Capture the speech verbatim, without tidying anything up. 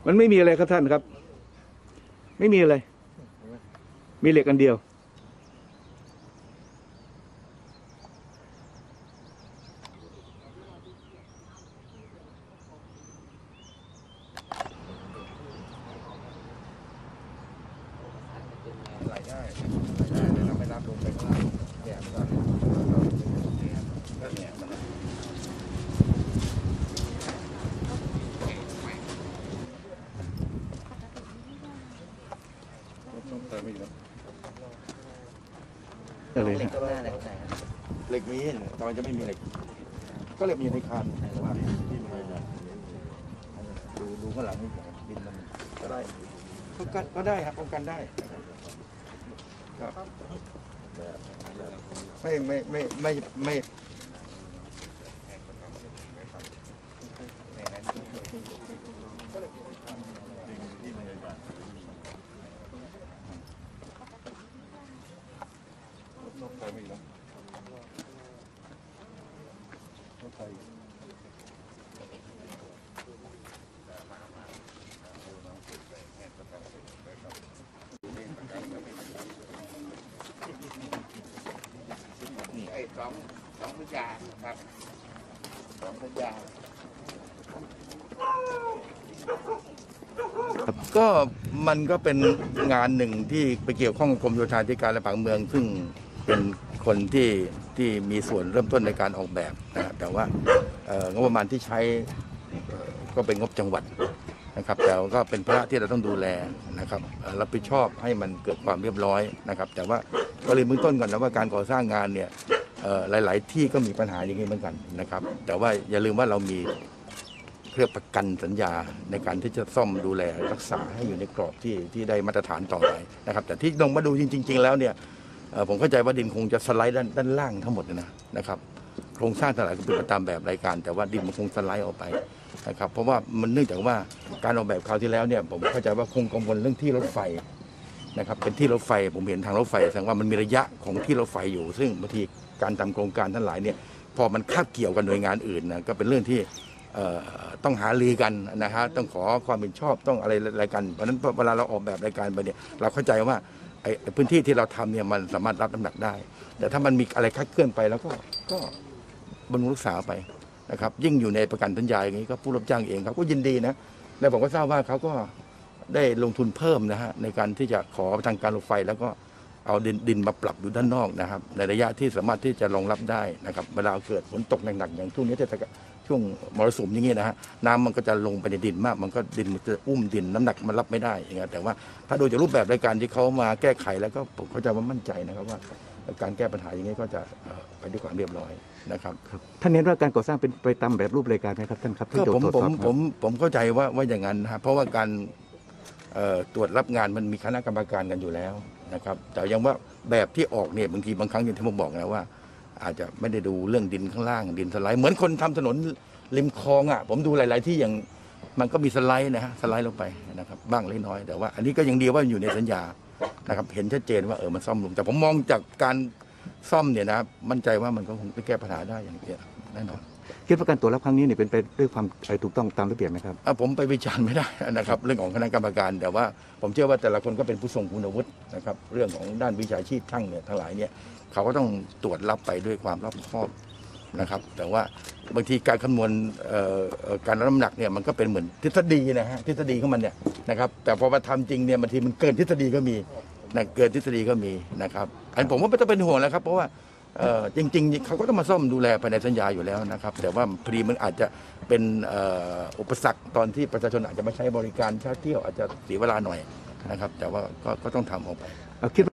มันไม่มีอะไรครับท่านครับไม่มีอะไรมีเหล็กอันเดียวไหลได้ไหลได้แต่เราไม่รับลงไปข้างล่างเนี่ยมันก็ก็เนี่ยมันต้องเติมอีกแล้วอะไรเหล็ฮะกข้างหน้าเหล็กไหนครับเหล็กมีตอนจะไม่มีเหล็กก็เหล็กมีในคานแต่ว่าที่มันดูดูข้างหลังนี่ดินมันก็ได้ป้องกันก็ได้ครับป้องกันได้ครับไม่ไม่ไม่ไม่ไม่นี่ไอ้สองสองพยาครับสองพยาก็มันก็เป็นงานหนึ่งที่ไปเกี่ยวข้องกับกรมโยธาธิการและผังเมืองซึ่งเป็นคนที่ที่มีส่วนเริ่มต้นในการออกแบบนะแต่ว่างบประมาณที่ใช้ก็เป็นงบจังหวัดนะครับแต่ก็เป็นภาระที่เราต้องดูแลนะครับรับผิดชอบให้มันเกิดความเรียบร้อยนะครับแต่ว่าก็เลยเบื้องต้นก่อนนะว่าการก่อสร้างงานเนี่ยหลายๆที่ก็มีปัญหาอย่างนี้เหมือนกันนะครับแต่ว่าอย่าลืมว่าเรามีเพื่อประกันสัญญาในการที่จะซ่อมดูแลรักษาให้อยู่ในกรอบที่ที่ได้มาตรฐานต่อไปนะครับแต่ที่ลงมาดูจริงๆแล้วเนี่ยผมเข้าใจว่าดินคงจะสไลด์ด้านด้านล่างทั้งหมดนะนะครับโครงสร้างทั้งหลายก็เป็นไปตามแบบรายการแต่ว่าดินมันคงสไลด์ออกไปนะครับเพราะว่ามันเนื่องจากว่าการออกแบบคราวที่แล้วเนี่ยผมเข้าใจว่าคงกังวลเรื่องที่รถไฟนะครับเป็นที่รถไฟผมเห็นทางรถไฟแสดงว่ามันมีระยะของที่รถไฟอยู่ซึ่งบางทีการทำโครงการทั้งหลายเนี่ยพอมันคาบเกี่ยวกับหน่วยงานอื่นนะก็เป็นเรื่องที่ต้องหารือกันนะฮะต้องขอความเห็นชอบต้องอะไรรายกันเพราะฉะนั้นเวลาเราออกแบบรายการไปเนี่ยเราเข้าใจว่าไอ้พื้นที่ที่เราทำเนี่ยมันสามารถรับน้ำหนักได้แต่ถ้ามันมีอะไรคลาดเคลื่อนไปแล้วก็ก็บำรุงรักษาไปนะครับยิ่งอยู่ในประกันสัญญาอย่างนี้ก็ผู้รับจ้างเองเขาก็ยินดีนะและผมก็ทราบว่าเขาก็ได้ลงทุนเพิ่มนะฮะในการที่จะขอทางการรถไฟแล้วก็เอาดินดินมาปรับอยู่ด้านนอกนะครับในระยะที่สามารถที่จะรองรับได้นะครับเวลาเกิดฝนตกหนักๆอย่างช่วงนี้จะช่วงมรสุมอย่างนี้นะฮะน้ำมันก็จะลงไปในดินมากมันก็ดินมันจะอุ้มดินน้ำหนักมันรับไม่ได้อย่างเงี้ยแต่ว่าถ้าดูจากรูปแบบรายการที่เขามาแก้ไขแล้วก็ผมเข้าใจว่ามั่นใจนะครับว่าการแก้ปัญหาอย่างนี้ก็จะไปด้วยความเรียบร้อยนะครับท่านเน้นว่าการก่อสร้างเป็นไปตามแบบรูปรายการไหมครับท่านครับก็ผมผมผมผมเข้าใจว่าว่าอย่างนั้นนะเพราะว่าการตรวจรับงานมันมีคณะกรรมการกันอยู่แล้วนะครับแต่ยังว่าแบบที่ออกเนี่ยบางทีบางครั้งอย่างที่ผมบอกนะว่าอาจจะไม่ได้ดูเรื่องดินข้างล่างดินสไลด์เหมือนคนทำถนนริมคลองอ่ะผมดูหลายๆที่อย่างมันก็มีสไลด์นะฮะสไลด์ลงไปนะครับบ้างเล็กน้อยแต่ว่าอันนี้ก็ยังดีว่าอยู่ในสัญญานะครับเห็นชัดเจนว่าเออมันซ่อมลงแต่ผมมองจากการซ่อมเนี่ยนะมั่นใจว่ามันก็คงจะแก้ปัญหาได้อย่างเดียวแน่นอนคิดว่าการตรวจรับครั้งนี้เนี่ยเป็นไปด้วยความถูกต้องตามระเบียบไหมครับผมไปวิจารณ์ไม่ได้นะครับเรื่องของคณะกรรมการแต่ว่าผมเชื่อว่าแต่ละคนก็เป็นผู้ทรงคุณวุฒินะครับเรื่องของด้านวิชาชีพช่างเนี่ยทั้งหลายเนี่ยเขาก็ต้องตรวจรับไปด้วยความรอบคอบนะครับแต่ว่าบางทีการคำนวณการรับน้ำหนักเนี่ยมันก็เป็นเหมือนทฤษฎีนะฮะทฤษฎีของมันเนี่ยนะครับแต่พอมาทำจริงเนี่ยบางทีมันเกินทฤษฎีก็มีนะเกินทฤษฎีก็มีนะครับอันผมว่าไม่ต้องเป็นห่วงแล้วครับเพราะว่าจริงๆเขาก็ต้องมาซ่อมดูแลภายในสัญญาอยู่แล้วนะครับแต่ว่าพอดีมันอาจจะเป็นอุปสรรคตอนที่ประชาชนอาจจะมาใช้บริการเช่าเที่ยวอาจจะเสียเวลาหน่อยนะครับแต่ว่าก็ต้องทำออกไปคิด